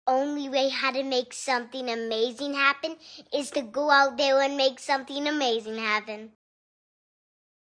only way how to make something amazing happen is to go out there and make something amazing happen.